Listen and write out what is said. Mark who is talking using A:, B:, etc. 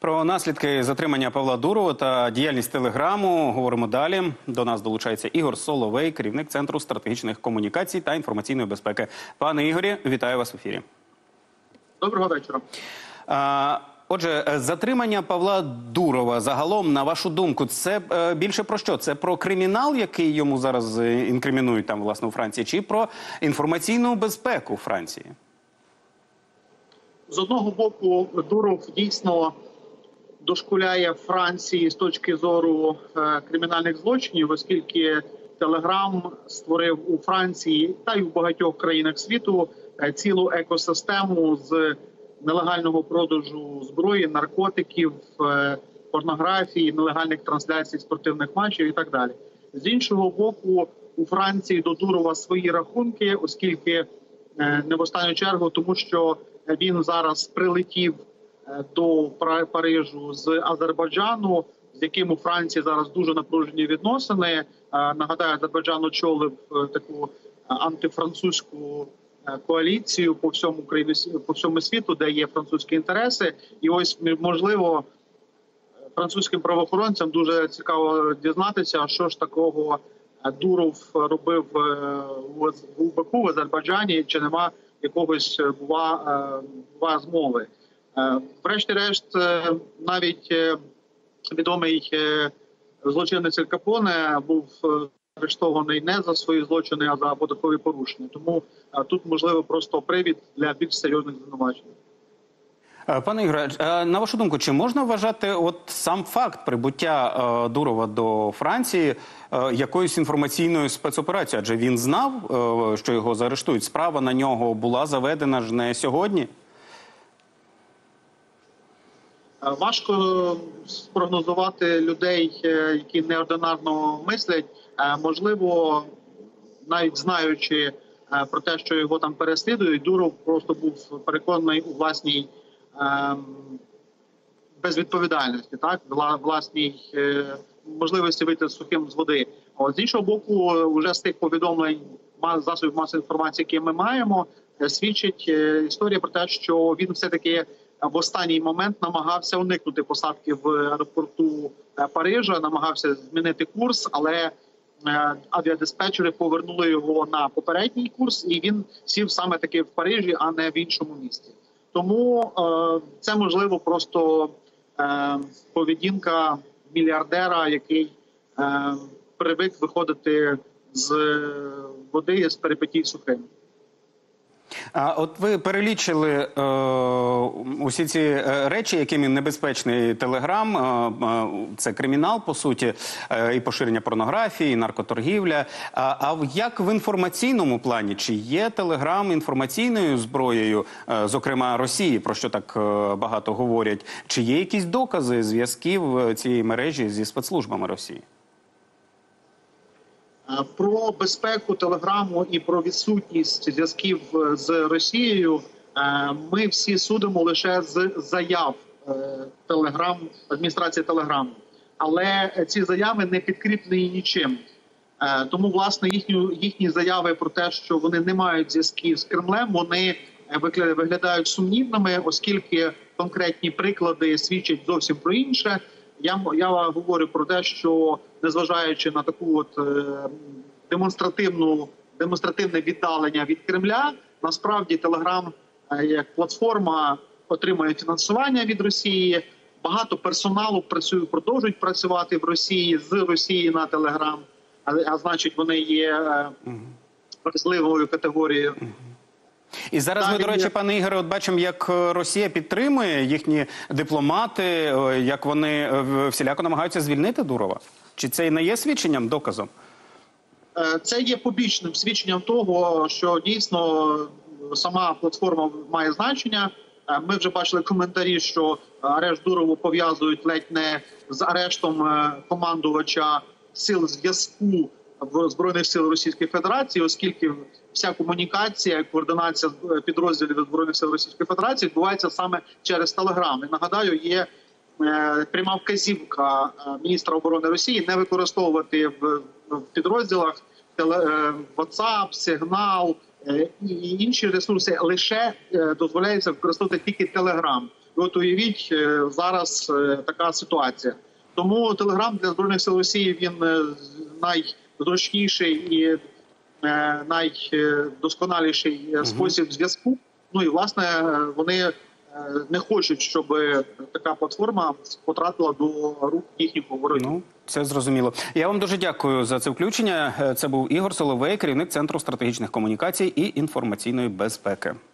A: Про наслідки затримання Павла Дурова та діяльність Телеграму говоримо далі. До нас долучається Ігор Соловей, керівник Центру стратегічних комунікацій та інформаційної безпеки. Пане Ігорі, вітаю вас в ефірі.
B: Доброго вечора.
A: Отже, затримання Павла Дурова загалом, на вашу думку, це більше про що? Це про кримінал, який йому зараз інкримінують там, власне, у Франції, чи про інформаційну безпеку Франції?
B: З одного боку, Дуров дійсно дошкуляє Франції з точки зору кримінальних злочинів, оскільки Телеграм створив у Франції та й у багатьох країнах світу цілу екосистему з нелегального продажу зброї, наркотиків, порнографії, нелегальних трансляцій спортивних матчів і так далі. З іншого боку, у Франції до Дурова свої рахунки, оскільки не в останню чергу, тому що він зараз прилетів до Парижу з Азербайджану, з яким у Франції зараз дуже напружені відносини. Нагадаю, Азербайджан очолив таку антифранцузьку коаліцію по всьому світу, де є французькі інтереси. І ось, можливо, французьким правоохоронцям дуже цікаво дізнатися, що ж такого Дуров робив у Баку, в Азербайджані, чи нема якогось бува змови. Врешті-решт, навіть відомий злочинець Аль Капоне був арештований не за свої злочини, а за податкові порушення. Тому тут, можливо, просто привід для більш серйозних звинувачень.
A: Пане Ігоре, на вашу думку, чи можна вважати сам факт прибуття Дурова до Франції якоюсь інформаційною спецоперацією? Адже він знав, що його заарештують. Справа на нього була заведена ж не сьогодні?
B: Важко спрогнозувати людей, які неординарно мислять. Можливо, навіть знаючи про те, що його там переслідують, Дуров просто був переконаний у власній безвідповідальності, власній можливості вийти сухим з води. З іншого боку, вже з тих повідомлень засобів масової інформації, які ми маємо, свідчить історія про те, що він все-таки в останній момент намагався уникнути посадки в аеропорту Парижа, намагався змінити курс, але авіадиспетчери повернули його на попередній курс, і він сів саме таки в Парижі, а не в іншому місті. Тому це, можливо, просто поведінка мільярдера, який привик виходити з води, з перипетій сухим.
A: От ви перелічили усі ці речі, якими небезпечний Телеграм, це кримінал, по суті, і поширення порнографії, і наркоторгівля. А як в інформаційному плані? Чи є Телеграм інформаційною зброєю, зокрема Росії, про що так багато говорять? Чи є якісь докази зв'язків цієї мережі зі спецслужбами Росії?
B: Про безпеку Телеграму і про відсутність зв'язків з Росією ми всі судимо лише з заяв адміністрації Телеграму. Але ці заяви не підкріплені нічим. Тому, власне, їхні заяви про те, що вони не мають зв'язків з Кремлем, вони виглядають сумнівними, оскільки конкретні приклади свідчать зовсім про інше. Я говорю про те, що незважаючи на таку демонстративне віддалення від Кремля, насправді Телеграм як платформа отримує фінансування від Росії. Багато персоналу продовжують працювати в Росії, з Росії на Телеграм, а значить вони є вразливою категорією.
A: І зараз ми, до речі, пане Ігоре, от бачимо, як Росія підтримує, їхні дипломати, як вони всіляко намагаються звільнити Дурова. Чи це не є свідченням, доказом?
B: Це є побічним свідченням того, що дійсно сама платформа має значення. Ми вже бачили коментарі, що арешт Дурову пов'язують ледь не з арештом командувача сил зв'язку в Збройних сил Російської Федерації, оскільки вся комунікація, координація підрозділів Збройних сил Російської Федерації відбувається саме через Телеграм. І нагадаю, є пряма вказівка міністра оборони Росії не використовувати в підрозділах WhatsApp, Signal і інші ресурси, лише дозволяється використовувати тільки Телеграм. І от уявіть, зараз така ситуація. Тому Телеграм для Збройних сил Росії він найзручніший і найдосконаліший спосіб зв'язку. Ну і власне вони не хочуть, щоб така платформа потрапила до рук їхніх ворогів.
A: Ну, це зрозуміло. Я вам дуже дякую за це включення. Це був Ігор Соловей, керівник Центру стратегічних комунікацій і інформаційної безпеки.